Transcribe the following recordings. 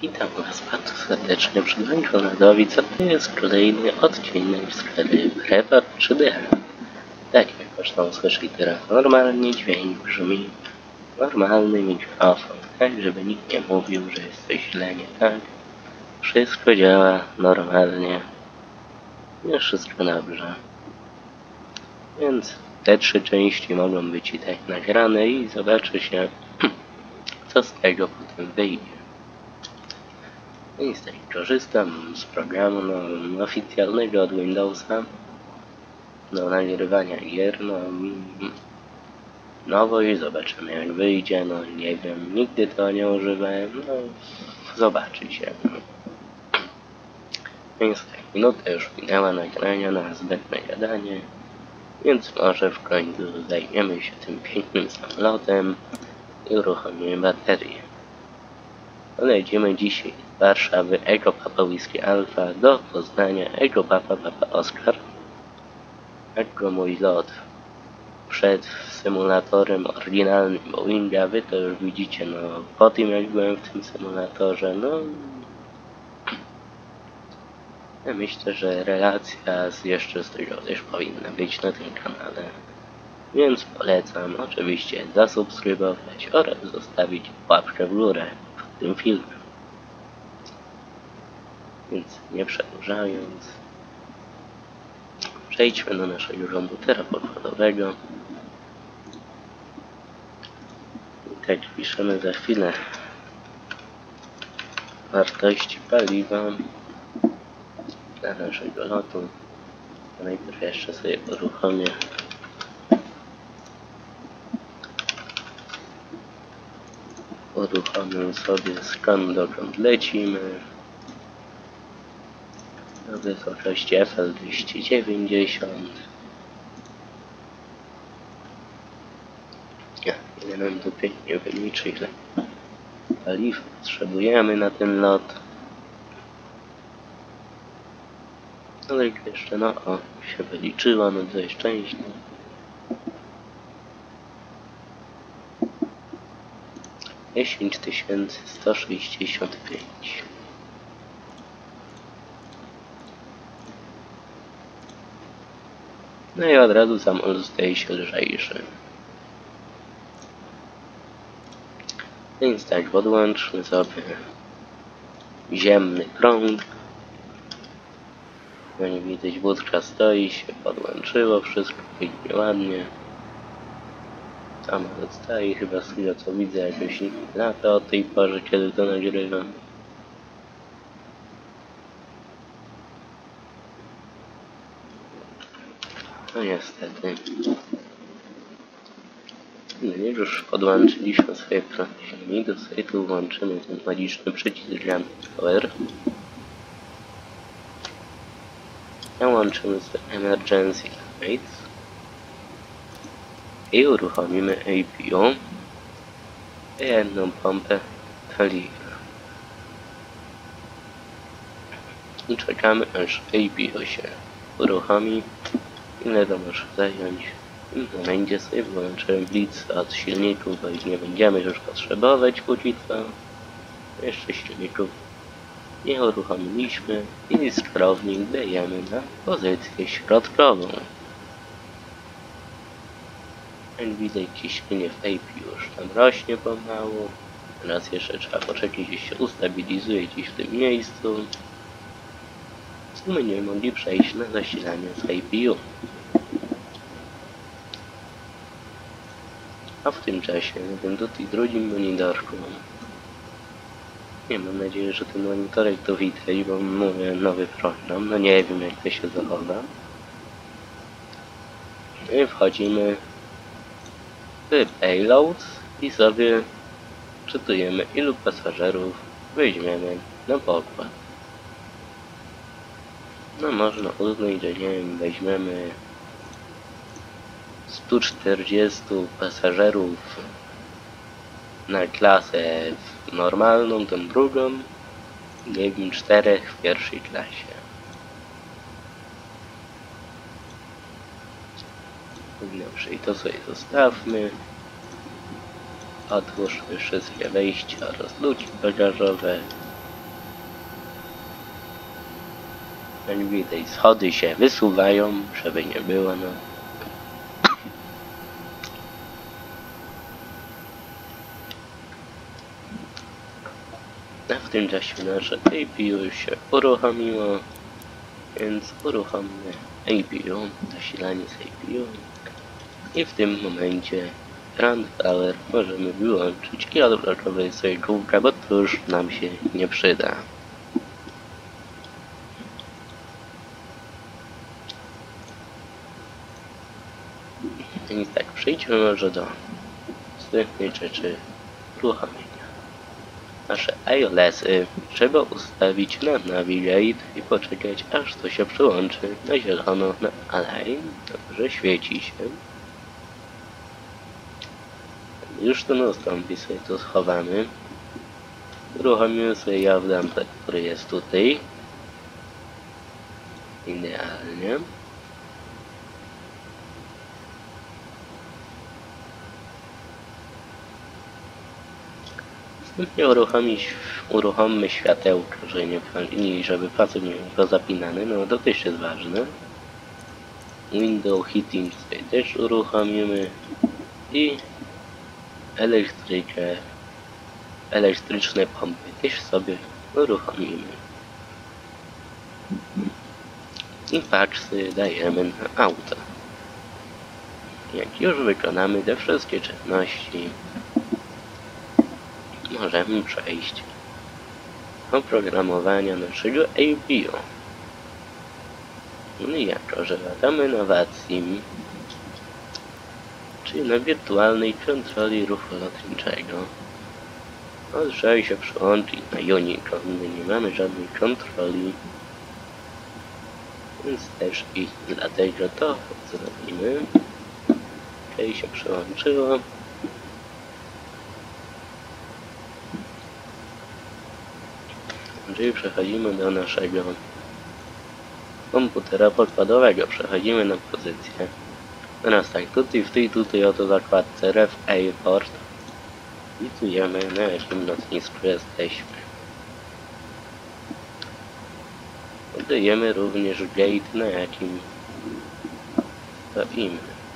Witam Was bardzo serdecznie przy Konradowi, co to jest kolejny odcinek z gry Prepar 3D. Tak jak można usłyszeć teraz, normalnie dźwięk brzmi, normalny mikrofon, tak żeby nikt nie mówił, że jest coś źle, nie tak. Wszystko działa normalnie, jest wszystko dobrze. Więc te 3 części mogą być i tak nagrane i zobaczy się, co z tego potem wyjdzie. Niestety korzystam z programu oficjalnego od Windowsa do nagrywania gier, nowość, zobaczymy jak wyjdzie, nie wiem, nigdy to nie używałem, zobaczy się. Więc tak, minuta już minęła nagrania na zbędne gadanie, więc może w końcu zajmiemy się tym pięknym samolotem i uruchomimy baterię. Lecimy dzisiaj z Warszawy Ego Papa Whisky Alpha do Poznania Ego Papa Oscar. Jako mój lot przed symulatorem oryginalnym Boeinga, wy to już widzicie, po tym jak byłem w tym symulatorze, ja myślę, że relacja jeszcze z tego też powinna być na tym kanale. Więc polecam oczywiście zasubskrybować oraz zostawić łapkę w górę pod tym filmem. Więc nie przedłużając, przejdźmy do naszego komputera pokładowego. I tak piszemy za chwilę wartości paliwa dla naszego lotu. Najpierw jeszcze sobie uruchomię sobie skąd dokąd lecimy na wysokości FL 290. Ile nam tu pięknie wyliczy, ile paliwa potrzebujemy na ten lot. Ale jeszcze się wyliczyło, to jest szczęście. Dziesięć 165. No i od razu samolot staje się lżejszy. Więc tak, podłączmy sobie ziemny prąd. Jak widać, wódka stoi, się podłączyło, wszystko pięknie, ładnie. Samolot staje, chyba z tego co widzę, jakoś nie lata o tej porze, kiedy to nagrywam. No niestety. Jak już podłączyliśmy swoje prądzi, to sobie tu włączymy ten magiczny przycisk Jump Power. Załączymy sobie Emergency Lights i uruchomimy APU i jedną pompę paliwa. I czekamy, aż APU się uruchomi. Ile to może zająć? W momencie sobie wyłączyłem blitz od silników, bo ich nie będziemy już potrzebować póki co. Jeszcze silników nie uruchomiliśmy i sterownik dajemy na pozycję środkową. Jak widać, ciśnienie w APU już tam rośnie pomału. Teraz jeszcze trzeba poczekać, jeśli się ustabilizuje gdzieś w tym miejscu. I będziemy mogli przejść na zasilanie z APU. A w tym czasie na tym tutaj drugim monitorku, mam nadzieję, że ten monitorek to widać, bo mówię nowy program, nie wiem jak to się zachowa. I wchodzimy w payload i sobie czytujemy, ilu pasażerów weźmiemy na pokład. Można uznać, że nie wiem, weźmiemy 140 pasażerów na klasę normalną, tą drugą, nie wiem, 4 w pierwszej klasie. Dobrze, i to sobie zostawmy. Otwórzmy wszystkie wejścia oraz luki bagażowe. Jak widać, schody się wysuwają, żeby nie było, no. A w tym czasie nasze APU już się uruchomiło, więc uruchommy APU, zasilanie z APU i w tym momencie Run Power możemy wyłączyć i odblokować sobie kółka, bo to już nam się nie przyda. Więc tak, przejdźmy może do następnej rzeczy uruchomienia. Nasze ILS-y trzeba ustawić na Navigate i poczekać, aż to się przyłączy na zielono na Align. Dobrze, świeci się. Już to nastąpi, sobie to schowamy. Uruchomimy sobie Javdamper, który jest tutaj. Idealnie. Następnie uruchommy światełko, żeby facet nie był zapinany, no to też jest ważne. Window heating sobie też uruchomimy i elektryczne pompy też sobie uruchomimy. I paczcy dajemy na auto. Jak już wykonamy te wszystkie czynności, możemy przejść do oprogramowania naszego APU. No i jako, że latamy na VATSIM, czyli na wirtualnej kontroli ruchu lotniczego, trzeba się przyłączyć na Unicron. My nie mamy żadnej kontroli, więc też i dlatego to zrobimy. Okej, się przyłączyło. Czyli przechodzimy do naszego komputera podkładowego. Przechodzimy na pozycję. Teraz tak, tutaj oto zakładce Ref Airport. Wpisujemy, na jakim lotnisku jesteśmy. Podajemy również gate, na jakim stoimy.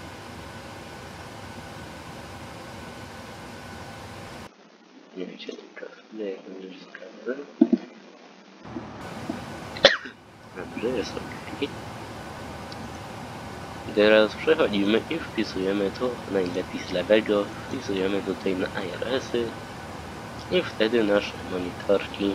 Nie wiecie, tylko chwilę, jak już sprawdzę. Dobrze, jest ok. Teraz przechodzimy i wpisujemy tu najlepiej z lewego, wpisujemy tutaj na IRS-y i wtedy nasze monitorki,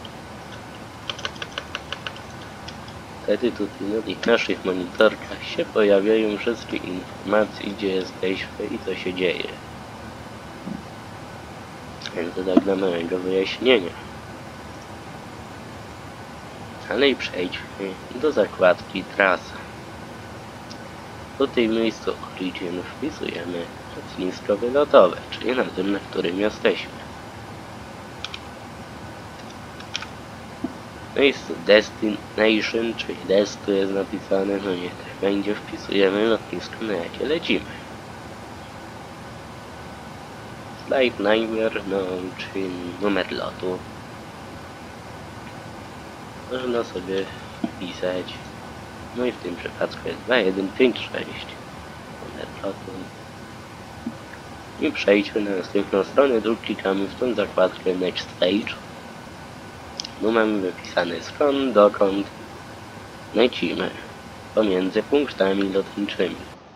wtedy tutaj na tych naszych monitorkach się pojawiają wszystkie informacje, gdzie jesteśmy i co się dzieje. Więc to tak dla małego wyjaśnienia. Ale i przejdźmy do zakładki trasa. W tej miejscu Origin wpisujemy lotnisko wylotowe, czyli na tym, na którym jesteśmy. W miejscu Destination, czyli Destu jest napisane, no nie, tak będzie, wpisujemy lotnisko, na jakie lecimy. Flight number, no, czyli numer lotu. Można sobie wpisać. No i w tym przypadku jest 2156 numer lotu. I przejdźmy na następną stronę, tu klikamy w tą zakładkę Next Stage. Tu mamy wypisane skąd, dokąd lecimy pomiędzy punktami lotniczymi.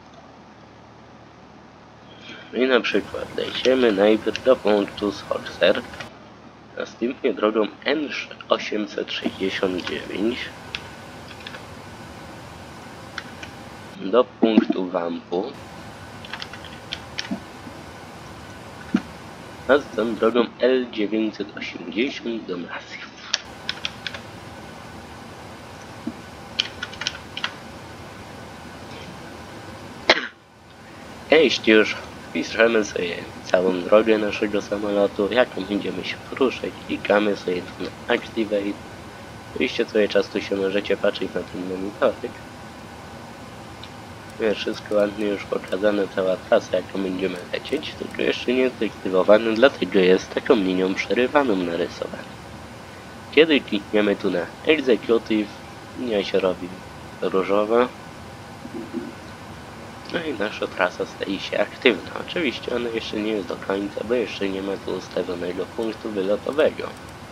I na przykład lecimy najpierw do punktu Soxer, następnie drogą N869 do punktu Wampu, a zatem drogą L980 do Masyw. Jeśli już wpiszemy sobie całą drogę naszego samolotu, jaką będziemy się poruszać, klikamy sobie tu na Activate. Oczywiście cały czas tu się możecie patrzeć na ten monitorek. Jest wszystko ładnie już pokazane, cała trasa, jaką będziemy lecieć, tylko jeszcze nie jest aktywowany, dlatego jest taką linią przerywaną narysowaną. Kiedy klikniemy tu na Executive, Linia się robi różowa. No i nasza trasa staje się aktywna. Oczywiście ona jeszcze nie jest do końca, bo jeszcze nie ma tu ustawionego punktu wylotowego.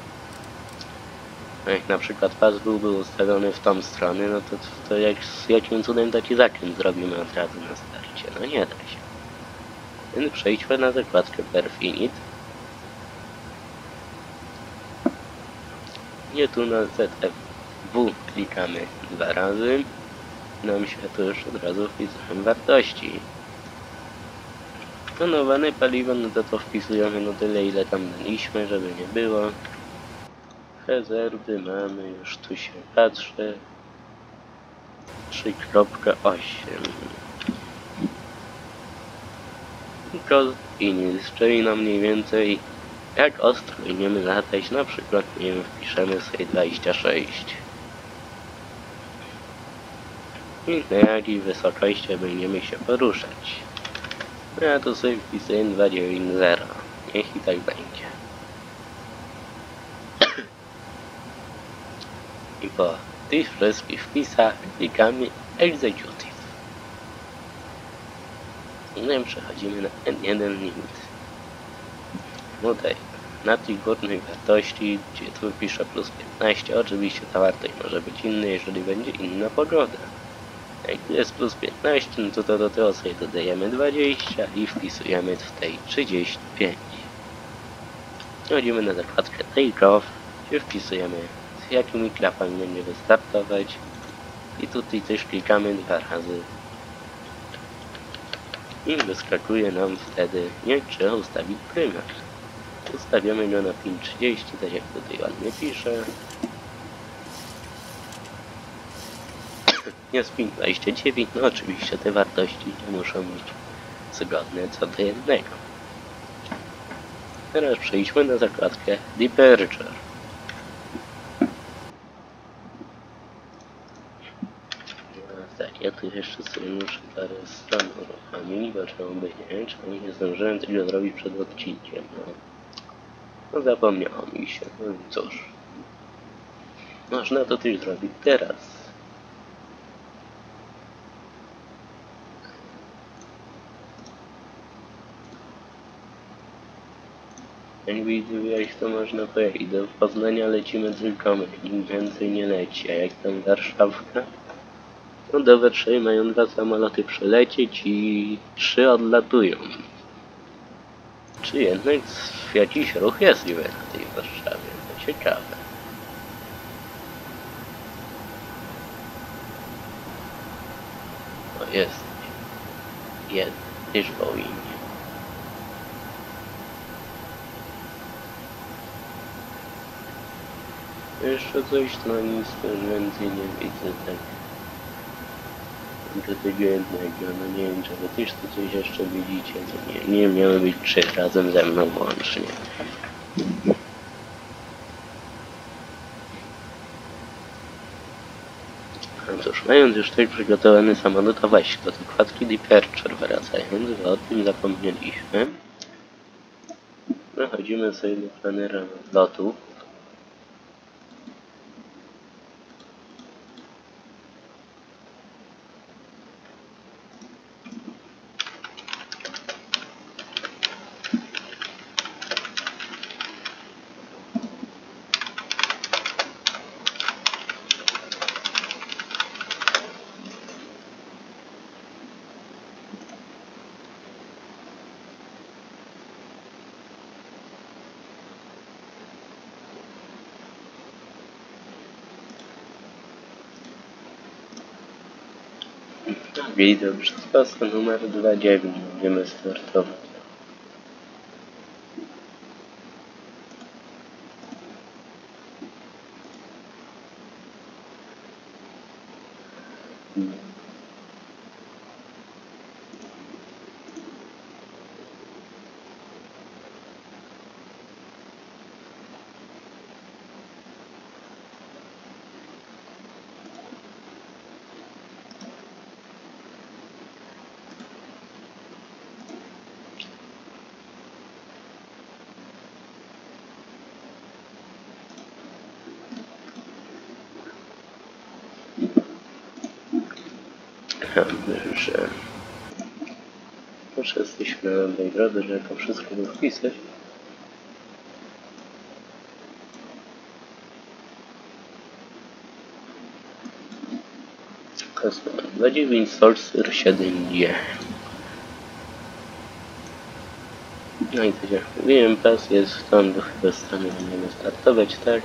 A jak na przykład pas byłby ustawiony w tą stronę, no to jakim cudem taki zakręt zrobimy od razu na starcie? No nie da się. Więc przejdźmy na zakładkę Perfinite. I tu na ZFW klikamy 2 razy. Nam się tu już od razu wpisują wartości. Tonowane paliwo, no to wpisujemy no tyle, ile tam daliśmy, żeby nie było. Rezerwy mamy, już tu się patrzę. 3,8. Cost Inis, czyli no mniej więcej jak ostro będziemy latać, na przykład, nie wiem, wpiszemy sobie 26. I na jakiej wysokości będziemy się poruszać. No ja tu sobie wpisuję 290. Niech i tak będzie. I po tych wszystkich wpisach klikamy Executive. I potem przechodzimy na N1 limit. Tutaj na tych górnych wartości, gdzie tu pisze plus 15, oczywiście ta wartość może być inna, jeżeli będzie inna pogoda. Jak tu jest plus 15, no to do tego sobie dodajemy 20 i wpisujemy tutaj 35. Chodzimy na zakładkę Take Off, gdzie wpisujemy z jakimi klapami będziemy startować i tutaj też klikamy 2 razy i wyskakuje nam wtedy, jak trzeba ustawić prymat. Ustawiamy go na pin 30, tak jak tutaj ładnie pisze. Jest pin 29, no oczywiście te wartości nie muszą być zgodne co do jednego. Teraz przejdźmy na zakładkę Departure. Tak, ja tu jeszcze sobie muszę parę stron uruchomić, bo czemu by nie, czemu nie zdążyłem tego zrobić przed odcinkiem, no zapomniało mi się, no i cóż. Można to też zrobić teraz. Jak widziałeś, to można powiedzieć, do Poznania lecimy tylko my, nikt więcej nie leci, a jak tam Warszawka, no do Warszawy mają 2 samoloty przylecieć i 3 odlatują. Czy jednak jakiś ruch jest niby na tej Warszawie, to ciekawe. No jest jeden, też Boeing. Jeszcze coś, no nic też więcej nie widzę, tak. Do tego jednego, no nie wiem, czy wy też tu coś jeszcze widzicie, no nie miały być 3 razem ze mną łącznie. No cóż, mając już tak przygotowany samolot, to właśnie do zakładki Departure wracając, bo o tym zapomnieliśmy. Przechodzimy sobie do planera lotu. I dobrze, z paska numer 29 będziemy startować. że już jesteśmy na dobrej drodze, żeby to wszystko wpisać. Customer 29 Sorcerer 7G. No i tak jak mówiłem, pas jest tam, do chyba strony będziemy startować, tak?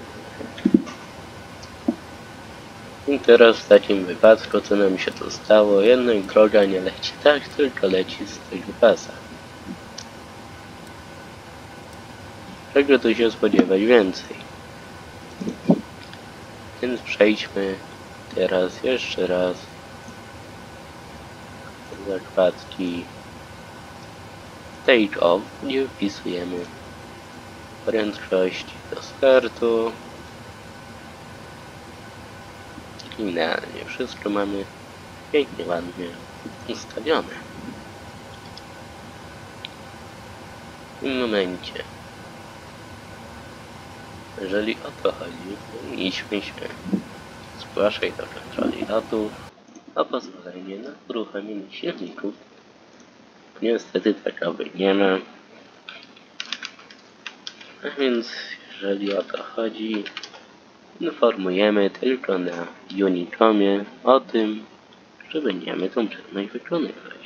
I teraz w takim wypadku, co nam się tu stało, jednak droga nie leci tak, tylko leci z tego pasa. Czego tu się spodziewać więcej? Więc przejdźmy teraz jeszcze raz do zakładki Take Off, gdzie wpisujemy prędkość do startu. Idealnie, wszystko mamy pięknie, ładnie ustawione. W tym momencie, jeżeli o to chodzi, powinniśmy się zgłaszać do kontroli lotów o pozwolenie na uruchomienie silników. Niestety takowej nie ma. A więc jeżeli o to chodzi, informujemy tylko na Unicomie o tym, że będziemy tą czynność wykonywać.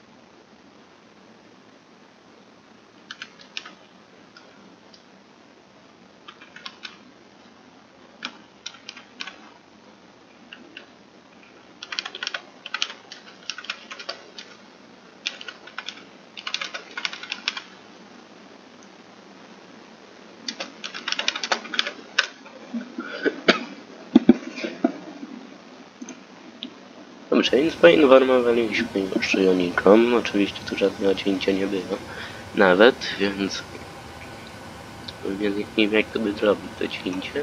Dobrze, więc poinformowaliśmy już Unicom. Oczywiście tu żadnego cięcia nie było. Nawet, więc nie wiem jak to by zrobić to cięcie.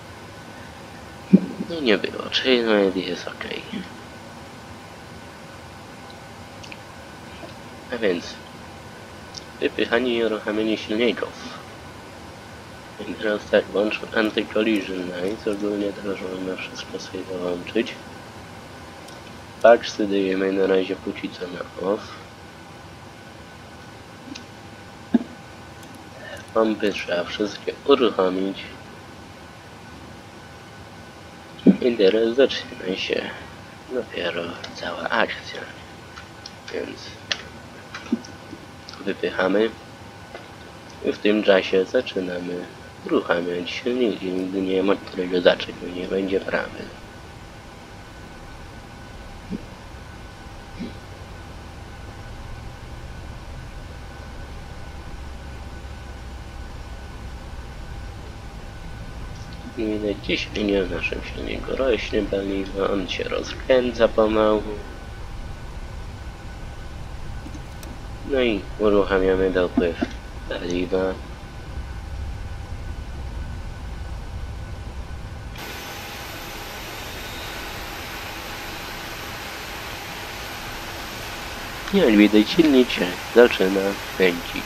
No nie było, czyli nawet jest ok. A więc wypychanie i uruchamianie silników. I teraz tak, włączmy Anti-Collision Lights, ogólnie teraz można wszystko sobie wyłączyć. Packsy dajemy na razie póki co na off. Pompy trzeba wszystkie uruchomić. I teraz zaczyna się dopiero cała akcja. Więc wypychamy i w tym czasie zaczynamy uruchamiać silnik, gdy nie ma którego zacząć, bo nie będzie prawy. I widać ciśnienie w naszym silniku rośnie, paliwo, on się rozkręca pomału. No i uruchamiamy dopływ paliwa. Jak widać, silnik się zaczyna kręcić.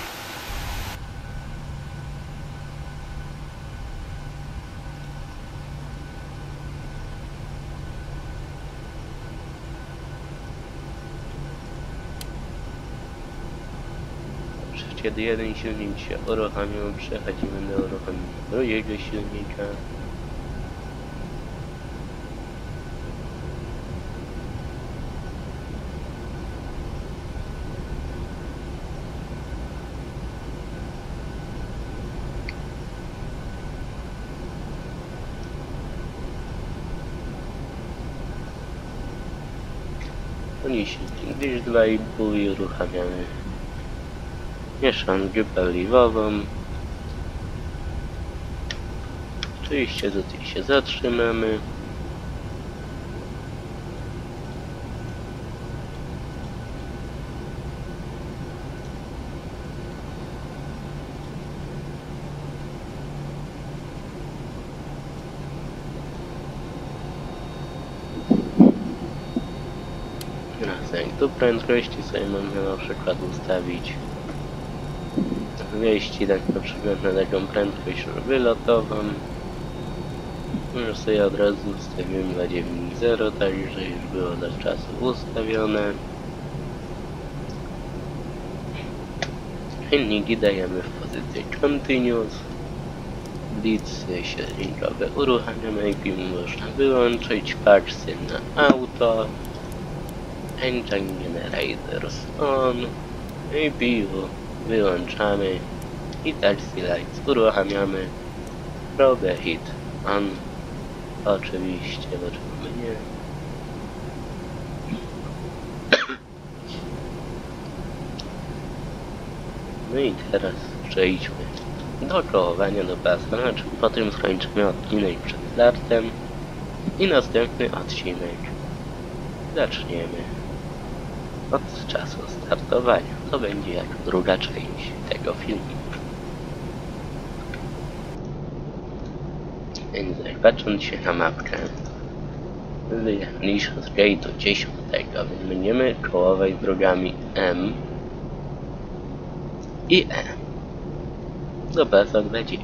Kiedy jeden silnik się uruchomił, przechodzimy do uruchomienia drugiego silnika. Drugi silnik, gdzieś 2,5 i uruchamiamy mieszankę paliwową. Oczywiście tutaj się zatrzymamy. Tu prędkości sobie można na przykład ustawić 200, tak na przykład na taką prędkość wylotową. Już sobie od razu ustawiłem 2.9.0, także już było zawczasu ustawione. Silniki dajemy w pozycję Continuous. Blitzy silnikowe uruchamiamy, IP można wyłączyć, patchsy na auto, Engine Generators on, APU wyłączamy i Taxi Lights uruchamiamy, Probe Hit on, oczywiście, dlaczego nie. No i teraz przejdźmy do kołowania do pasa, znaczy po tym skończymy odcinek przed startem i następny odcinek zaczniemy od czasu startowania. To będzie jak druga część tego filmu. Więc jak patrząc się na mapkę, wyjechaliśmy z gate'u 10, więc będziemy kołować drogami M i E do pasa 2.9.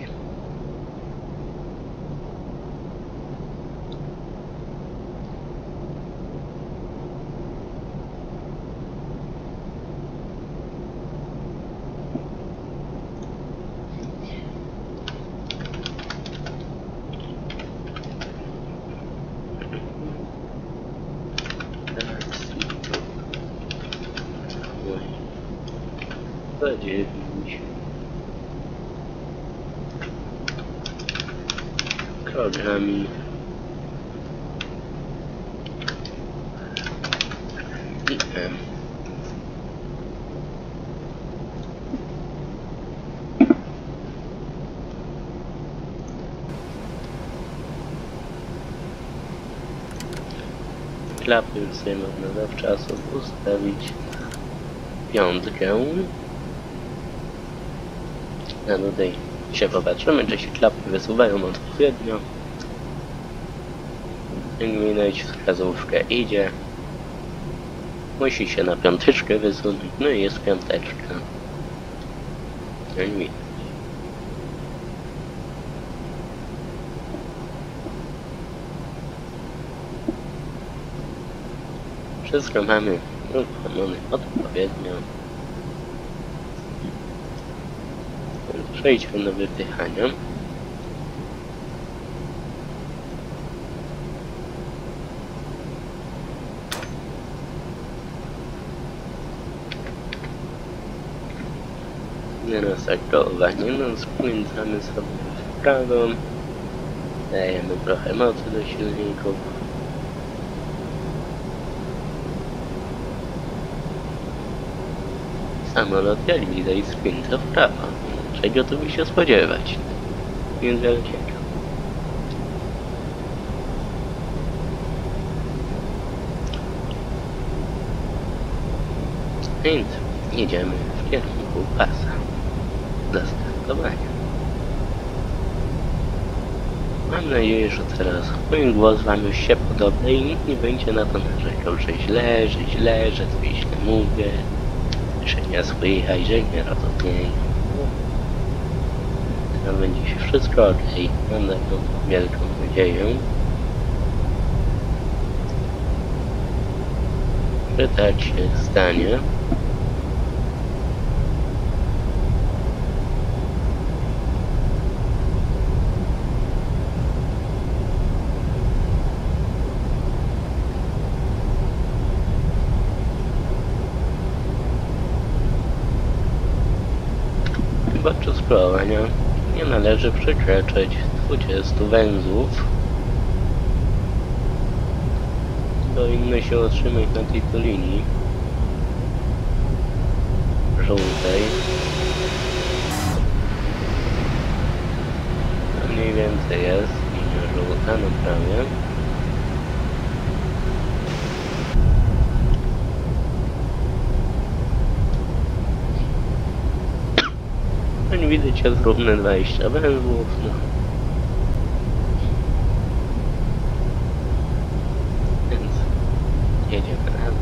Krokami i M. Klapy już sobie można zawczasu ustawić na 5. A tutaj się popatrzymy, czy się klapy wysuwają odpowiednio. Jak widać, wskazówka idzie. Musi się na 5 wysunąć, no i jest 5. Jak widać. Wszystko mamy uruchomione odpowiednio. Przejdźmy do wypychania. Teraz kołowanie, no skręcamy sobie w prawo. Dajemy trochę mocy do silników. Samolot jak widać skręca w prawo. Czego tu by się spodziewać? Nic wielkiego. Więc jedziemy w kierunku pasa do startowania. Mam nadzieję, że teraz mój głos wam już się podoba i nikt nie będzie na to narzekał, że źle, że coś źle mówię, że nie słychać, że nie rozumiem. Teraz będzie się wszystko ok. Mam taką wielką nadzieję, że tak się stanie. Podczas polowania nie należy przekraczać 20 węzłów. Powinno się otrzymać na tej to linii żółtej. To mniej więcej jest linia żółta na prawie. Jak widać jest równe 20 węzłów. No. Więc jedziemy razem.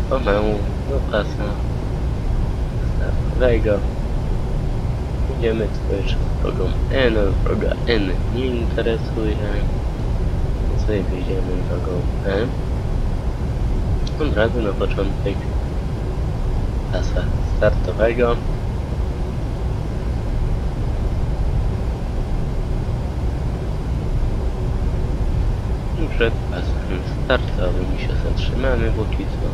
pomału do pasa startowego. Idziemy też drogą N, droga N nie interesuje. Sobie wyjdziemy drogą E. Od razu na początek pasa startowego. I przed pasem startowym się zatrzymamy póki co.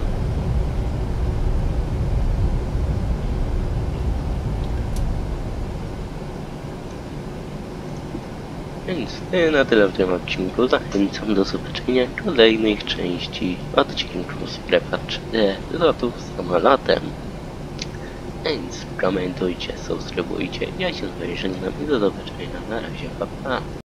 Więc na tyle w tym odcinku. Zachęcam do zobaczenia kolejnych części odcinków Strefa 3D lotów samolotem. Więc komentujcie, subskrybujcie. Ja się z wami żegnam i do zobaczenia. Na razie, pa pa.